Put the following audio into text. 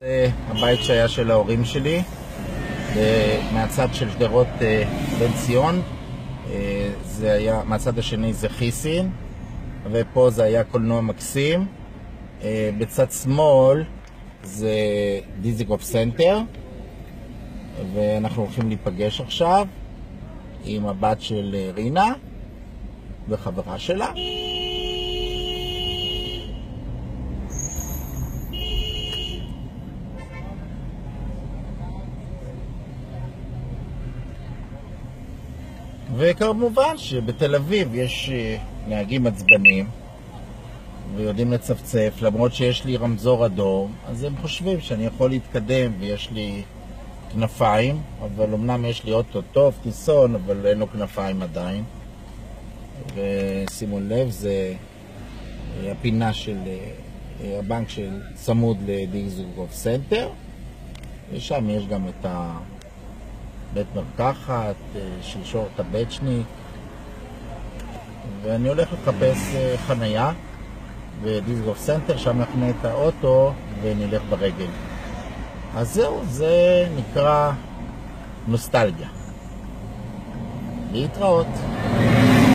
זה הבית שהיה של ההורים שלי, מהצד של שדרות בן ציון. זה היה, מהצד השני זה חיסין, ופה זה היה קולנוע מקסים. בצד שמאל זה דיזינגוף סנטר, ואנחנו הולכים להיפגש עכשיו עם הבת של רינה וחברה שלה. וכמובן שבתל אביב יש נהגים עצבנים ויודעים לצפצף, למרות שיש לי רמזור אדום, אז הם חושבים שאני יכול להתקדם ויש לי כנפיים, אבל אמנם יש לי אוטו טוב, טיסון, אבל אין לו כנפיים עדיין. ושימו לב, זה הפינה של הבנק של צמוד לדיזינגוף סנטר, ושם יש גם את בית מרקחת של שורט הבצ'ניק, ואני הולך לחפש חנייה בדיזינגוף סנטר, שם נחנה את האוטו ונלך ברגל. אז זהו, זה נקרא נוסטלגיה. להתראות.